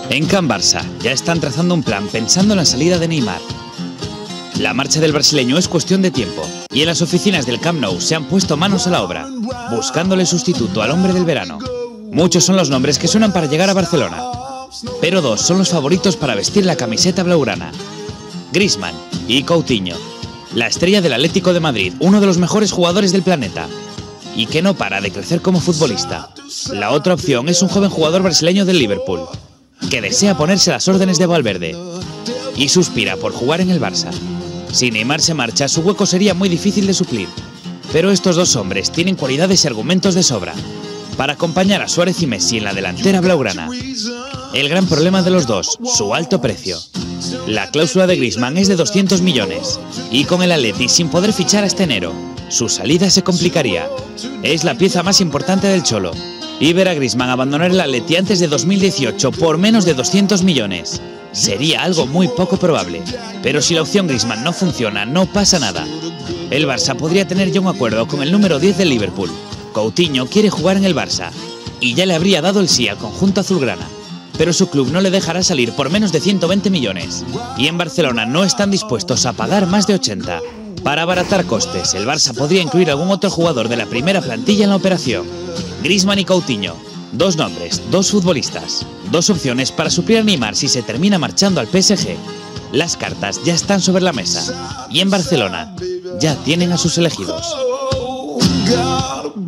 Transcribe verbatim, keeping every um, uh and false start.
En Can Barça ya están trazando un plan pensando en la salida de Neymar. La marcha del brasileño es cuestión de tiempo y en las oficinas del Camp Nou se han puesto manos a la obra, buscándole sustituto al hombre del verano. Muchos son los nombres que suenan para llegar a Barcelona, pero dos son los favoritos para vestir la camiseta blaugrana: Griezmann y Coutinho, la estrella del Atlético de Madrid, uno de los mejores jugadores del planeta, y que no para de crecer como futbolista. La otra opción es un joven jugador brasileño del Liverpool, que desea ponerse a las órdenes de Valverde y suspira por jugar en el Barça. Si Neymar se marcha, su hueco sería muy difícil de suplir, pero estos dos hombres tienen cualidades y argumentos de sobra para acompañar a Suárez y Messi en la delantera blaugrana. El gran problema de los dos, su alto precio. La cláusula de Griezmann es de doscientos millones, y con el Atleti sin poder fichar hasta enero, su salida se complicaría. Es la pieza más importante del Cholo, y ver a Griezmann abandonar el Atleti antes de dos mil dieciocho por menos de doscientos millones sería algo muy poco probable. Pero si la opción Griezmann no funciona, no pasa nada. El Barça podría tener ya un acuerdo con el número diez del Liverpool. Coutinho quiere jugar en el Barça y ya le habría dado el sí al conjunto azulgrana, pero su club no le dejará salir por menos de ciento veinte millones, y en Barcelona no están dispuestos a pagar más de ochenta. Para abaratar costes, el Barça podría incluir algún otro jugador de la primera plantilla en la operación. Griezmann y Coutinho, dos nombres, dos futbolistas, dos opciones para suplir a Neymar si se termina marchando al P S G. Las cartas ya están sobre la mesa y en Barcelona ya tienen a sus elegidos.